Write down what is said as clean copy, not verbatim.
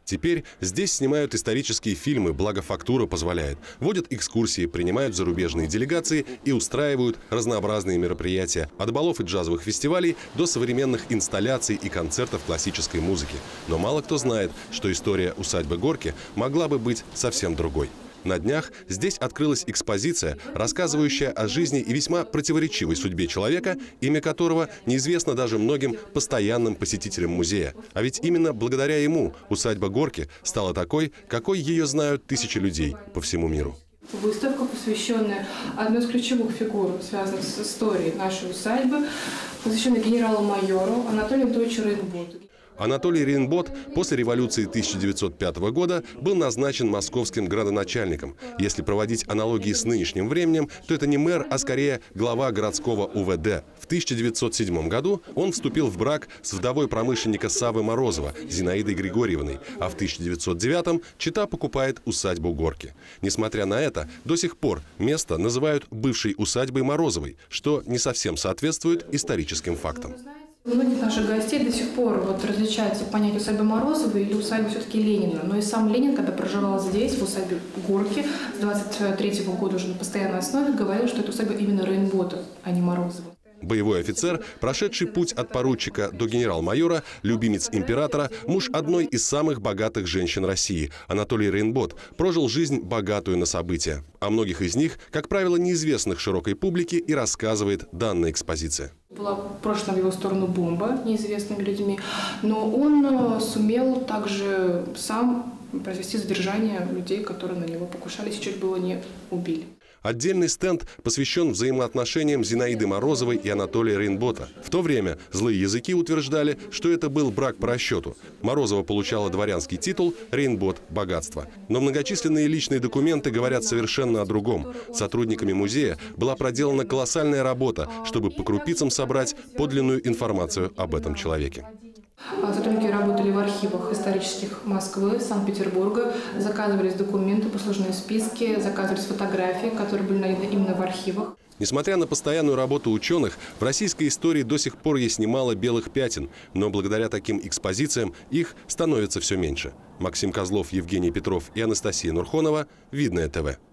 Теперь здесь снимают исторические фильмы, благо фактура позволяет. Водят экскурсии, принимают зарубежные делегации и устраивают разнообразные мероприятия. От балов и джазовых фестивалей до современных инсталляций и концертов классической музыки. Но мало кто знает, что история усадьбы Горки могла бы быть совсем другой. На днях здесь открылась экспозиция, рассказывающая о жизни и весьма противоречивой судьбе человека, имя которого неизвестно даже многим постоянным посетителям музея. А ведь именно благодаря ему усадьба Горки стала такой, какой ее знают тысячи людей по всему миру. Выставка, посвященная одной из ключевых фигур, связанных с историей нашей усадьбы, посвященная генералу-майору Анатолию Анатольевичу Рейнботу. Анатолий Рейнбот после революции 1905 года был назначен московским градоначальником. Если проводить аналогии с нынешним временем, то это не мэр, а скорее глава городского УВД. В 1907 году он вступил в брак с вдовой промышленника Саввы Морозова, Зинаидой Григорьевной, а в 1909 чета покупает усадьбу Горки. Несмотря на это, до сих пор место называют бывшей усадьбой Морозовой, что не совсем соответствует историческим фактам. У многих наших гостей до сих пор различается понятие усадьбы Морозовой или усадьбы все-таки Ленина. Но и сам Ленин, когда проживал здесь, в усадьбе Горки, с 23-го года уже на постоянной основе, говорил, что это усадьба именно Рейнбота, а не Морозова. Боевой офицер, прошедший путь от поручика до генерал-майора, любимец императора, муж одной из самых богатых женщин России, Анатолий Рейнбот, прожил жизнь богатую на события. О многих из них, как правило, неизвестных широкой публике, и рассказывает данная экспозиция. Была брошена в его сторону бомба неизвестными людьми, но он сумел также сам произвести задержание людей, которые на него покушались и чуть было не убили. Отдельный стенд посвящен взаимоотношениям Зинаиды Морозовой и Анатолия Рейнбота. В то время злые языки утверждали, что это был брак по расчету. Морозова получала дворянский титул, Рейнбот – богатство. Но многочисленные личные документы говорят совершенно о другом. Сотрудниками музея была проделана колоссальная работа, чтобы по крупицам собрать подлинную информацию об этом человеке. Сотрудники работали в архивах исторических Москвы, Санкт-Петербурга, заказывались документы, послужные списки, заказывались фотографии, которые были найдены именно в архивах. Несмотря на постоянную работу ученых, в российской истории до сих пор есть немало белых пятен, но благодаря таким экспозициям их становится все меньше. Максим Козлов, Евгений Петров и Анастасия Нурхонова. Видное ТВ.